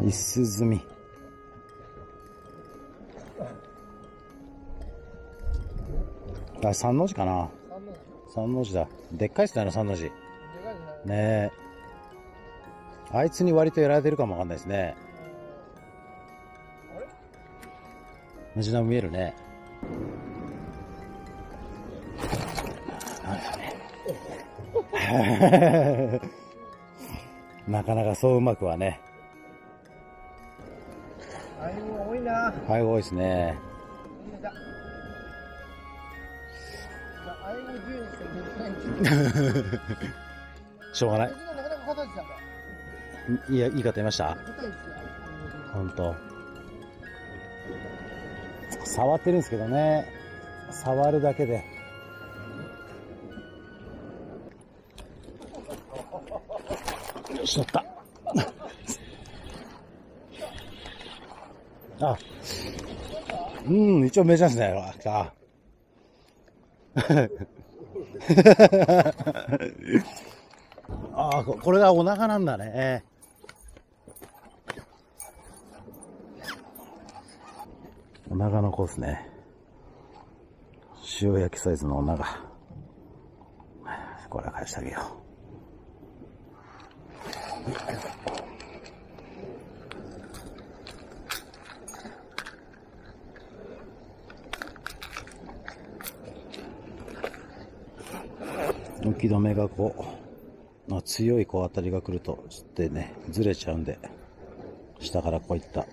イスズミ。あ、三の字かな。三の字だ。でっかいっすね、三の字。ねえ。あいつに割とやられてるかもわかんないですね。ムジナ見えるね。なかなかそううまくはね。 アイゴ多いな。 アイゴ多いですね。 アイゴ10にしてできない。 しょうがない。 なかなか硬いですよね。 いや、いい方いました。 硬いですよ。 ほんと。触ってるんですけどね。触るだけで。よし、取った。あ、一応メジャーですね。ああ、これがお腹なんだね。お腹の子ですね。塩焼きサイズのお腹。これは返してあげよう。浮き止めがこう、強いこう当たりが来るとつってね、ずれちゃうんで、下からこういった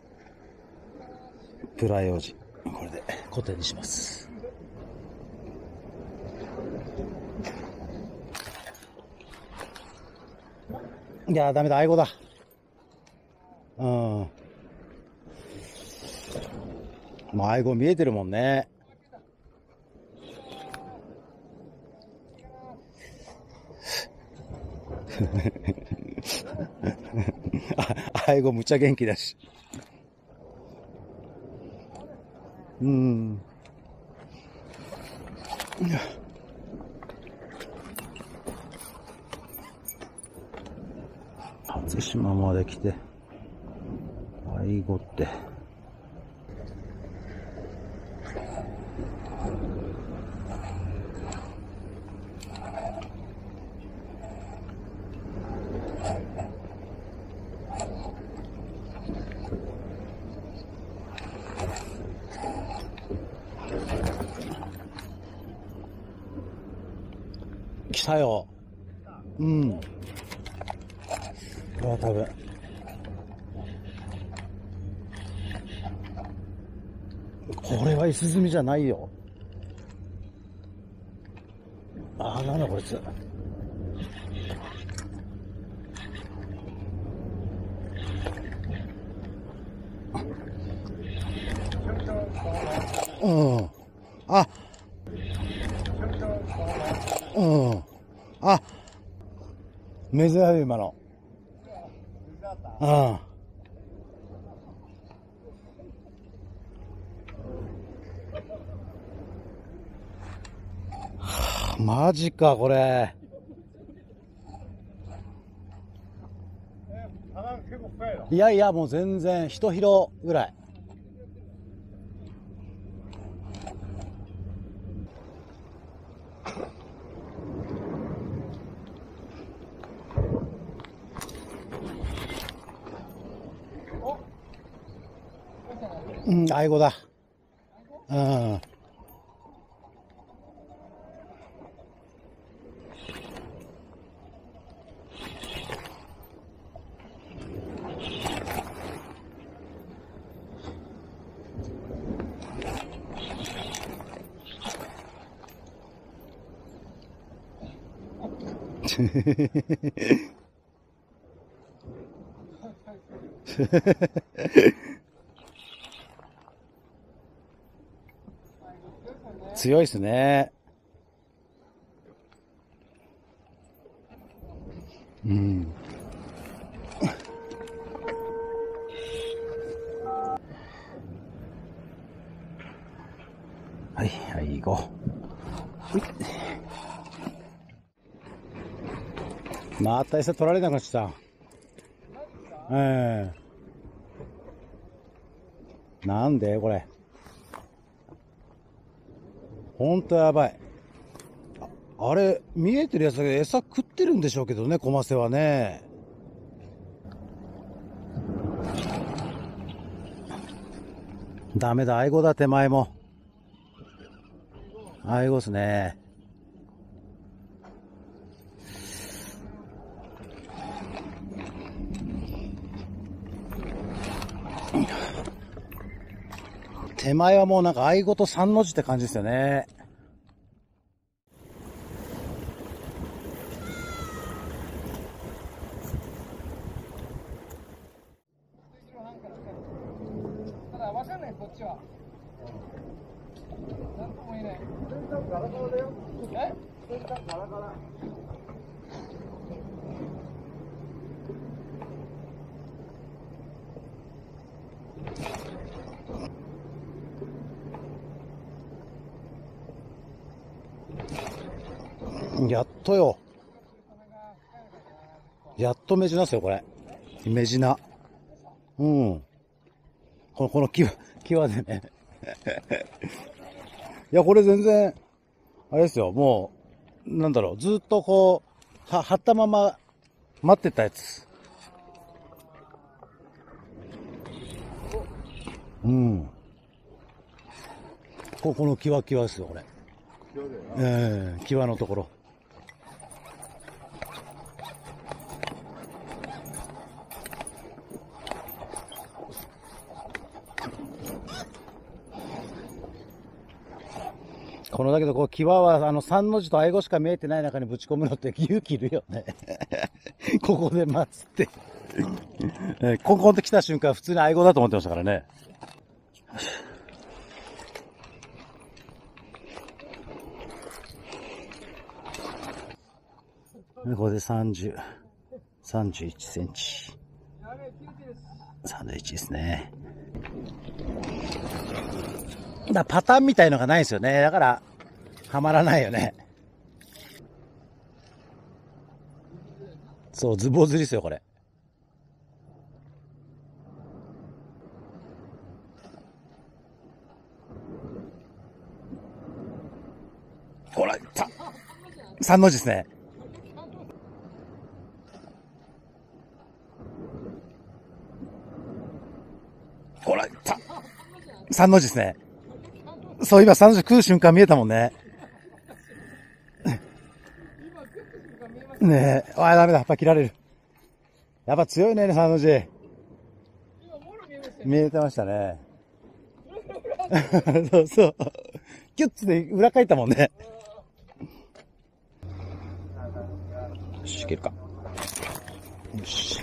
プライオジ、これで固定にします。いやー、ダメだ、アイゴだ。もうアイゴ見えてるもんね。アイゴむっちゃ元気だし。初島まで来て、アイゴって。来たよ。これは多分。これはイスズミじゃないよ。あ、なんだこいつ。あ。あ。珍しい今の。マジかこれ。いやいや、もう全然一広ぐらい。アイゴだ。強いですね。はい、はい、行こう。また餌取られなくなっちゃった。 なんでこれ。ほんとやばい。あれ、見えてるやつだけど餌食ってるんでしょうけどね、コマセはね。ダメだ、アイゴだ、手前も。アイゴっすね。手前はもうなんかアイゴと三の字って感じですよね。 ただわかんない、こっちは。なんとも言えない。ガラガラだよ。え？ガラガラ。 やっとよ。やっとメジナっすよ、これ。メジナ。うん。この際でね。いや、これ全然、あれですよ、もう、なんだろう、ずっとこう、張ったまま待ってたやつ。うん。この際ですよ、これ。際のところ。このだけど、際は、三の字とアイゴしか見えてない中にぶち込むのって勇気いるよね。ここで待つって。コンコンと来た瞬間、普通にアイゴだと思ってましたからね。これで31センチ。31ですね。パターンみたいのがないですよね。だから、はまらないよね。そう、ズボ釣りですよ、これ。ほら、3の字ですね。ほら、3の字ですね。そう、今3の字食う瞬間見えたもんね。ねえ、ダメだ、やっぱ切られる。やっぱ強いね、3の字。見えてましたね。そうそう。キュッつで裏返ったもんね。よし、いけるか。よし。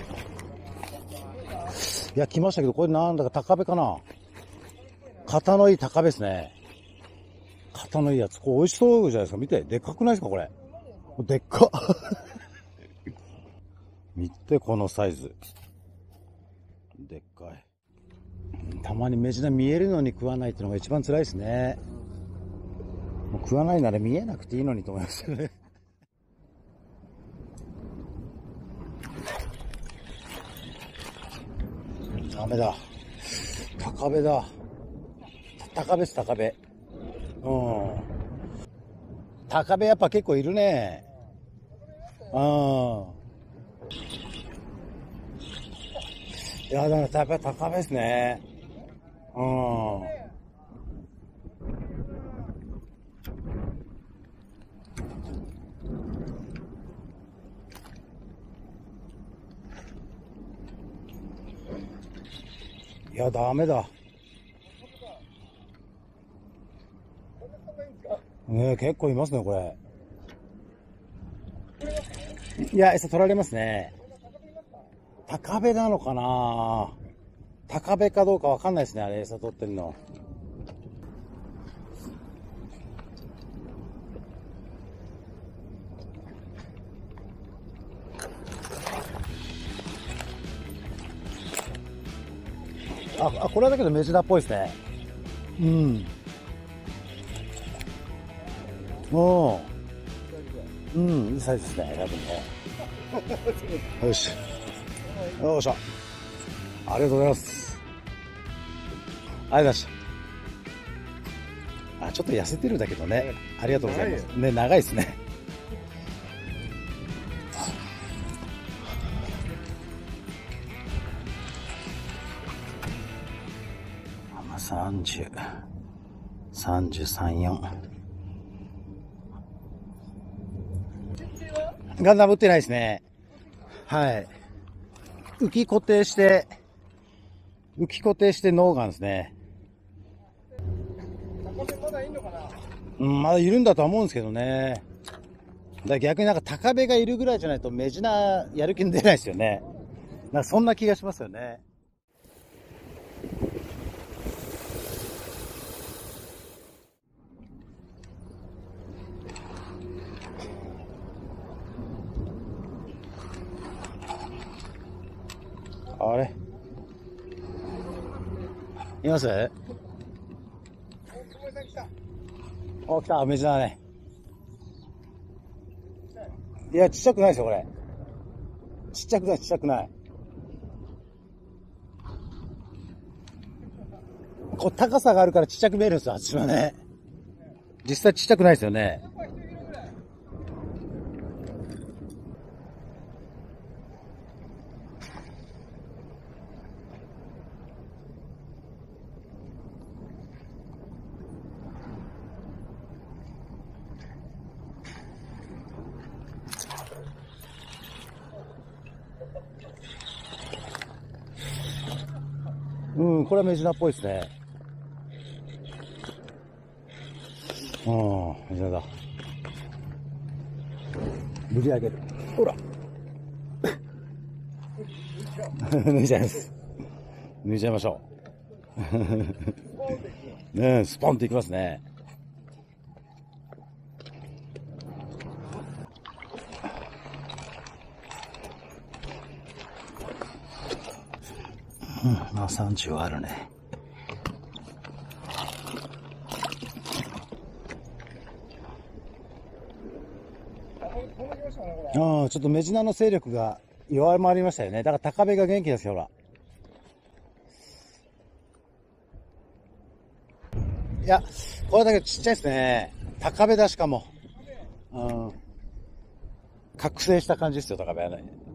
いや、来ましたけど、これなんだか高べかな。肩のいい高べですね。肩のいいやつ。これ美味しそうじゃないですか。見て。でっかくないですか、これ。でっか。見て、このサイズ。でっかい。たまにメジナ見えるのに食わないっていうのが一番辛いですね。もう食わないなら見えなくていいのにと思いますよね。ダメだ。高べだ。高べっす、高べ。うん。高べやっぱ結構いるね。うん。いや、だからやっぱり高めですね。うん。いや、ダメだ。ねえ、結構いますね、これ。いや、餌取られますね。高べなのかな。高べかどうかわかんないですね、あれ、餌取ってんの。これはだけどメジナっぽいですね。うん。おうん、いいサイズですね、多分ね。よし。よっしゃ。ありがとうございます。 ございました。あ、ちょっと痩せてるんだけどね。ありがとうございます。ね、長いですね。30、33、4。ガンダム打ってないですね。はい。浮き固定してノーガンですね。 まだいいのかな？ うん、まだいるんだとは思うんですけどね。逆になんか高部がいるぐらいじゃないとメジナーやる気に出ないですよね。なんかそんな気がしますよね。あれいます？お、来た、メジナーね。いや、ちっちゃくないですよ、これ。ちっちゃくない。こう、高さがあるからちっちゃく見えるんですよ、あっちはね。実際ちっちゃくないですよね。うん、これはメジナーっぽいですね。うん、メジナーだ。無理上げる。ほら。抜いちゃいます。抜いちゃいましょう。ねえ、スポンっていきますね。うん、まあ30はあるね。ああ、ちょっとメジナーの勢力が弱まりましたよね。だから高部が元気ですよ、ほら。いや、これだけちっちゃいですね。高部だしかも。うん。覚醒した感じですよ、高部はね。